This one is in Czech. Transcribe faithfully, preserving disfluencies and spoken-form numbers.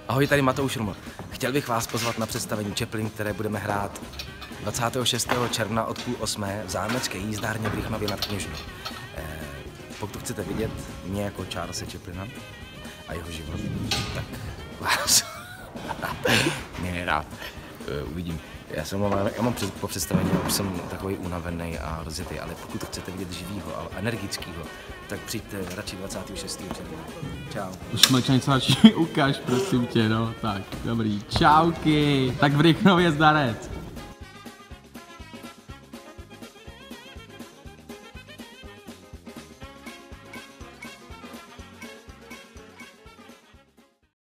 Ahoj, tady Matouš Ruml. Chtěl bych vás pozvat na představení Chaplin, které budeme hrát dvacátého šestého června od půl osmé v zámecké jízdárně v Rychnově nad Kněžnou. Eh, pokud chcete vidět mě jako Charlese Chaplina a jeho život, tak vás mě rád eh, uvidím. Já jsem já mám před, po představení, už jsem takový unavený a rozjetý, ale pokud chcete vidět živýho a energického, tak přijďte radši dvacátého šestého června. Čau. Už mlča něco radši ukáž, prosím tě, no. Tak, dobrý. Čauky. Tak v Rychnově zdarec.